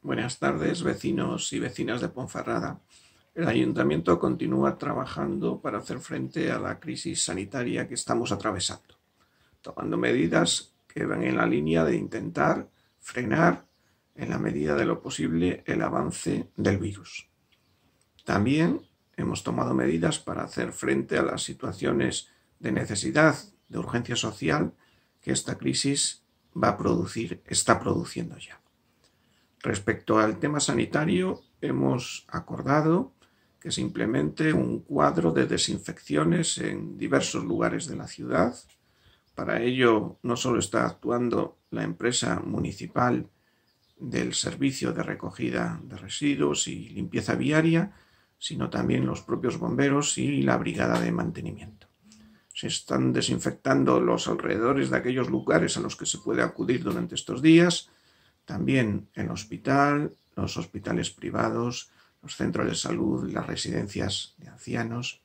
Buenas tardes, vecinos y vecinas de Ponferrada. El Ayuntamiento continúa trabajando para hacer frente a la crisis sanitaria que estamos atravesando, tomando medidas que van en la línea de intentar frenar, en la medida de lo posible, el avance del virus. También hemos tomado medidas para hacer frente a las situaciones de necesidad, de urgencia social que esta crisis está produciendo ya. Respecto al tema sanitario, hemos acordado que se implemente un cuadro de desinfecciones en diversos lugares de la ciudad. Para ello, no solo está actuando la empresa municipal del servicio de recogida de residuos y limpieza viaria, sino también los propios bomberos y la brigada de mantenimiento. Se están desinfectando los alrededores de aquellos lugares a los que se puede acudir durante estos días, también el hospital, los hospitales privados, los centros de salud, las residencias de ancianos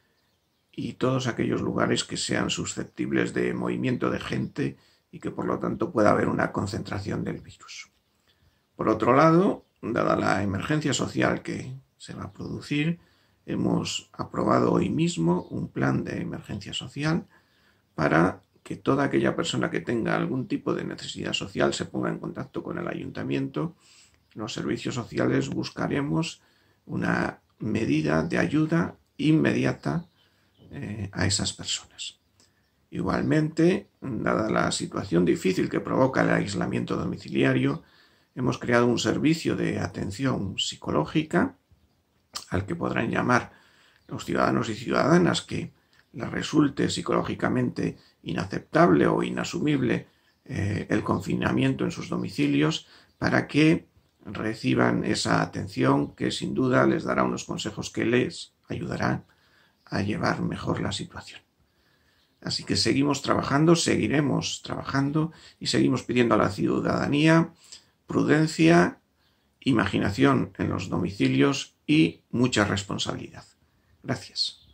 y todos aquellos lugares que sean susceptibles de movimiento de gente y que por lo tanto pueda haber una concentración del virus. Por otro lado, dada la emergencia social que se va a producir, hemos aprobado hoy mismo un plan de emergencia social para que toda aquella persona que tenga algún tipo de necesidad social se ponga en contacto con el ayuntamiento. Los servicios sociales buscaremos una medida de ayuda inmediata a esas personas. Igualmente, dada la situación difícil que provoca el aislamiento domiciliario, hemos creado un servicio de atención psicológica al que podrán llamar los ciudadanos y ciudadanas que les resulte psicológicamente inaceptable o inasumible el confinamiento en sus domicilios, para que reciban esa atención que sin duda les dará unos consejos que les ayudarán a llevar mejor la situación. Así que seguimos trabajando, seguiremos trabajando y seguimos pidiendo a la ciudadanía prudencia, imaginación en los domicilios y mucha responsabilidad. Gracias.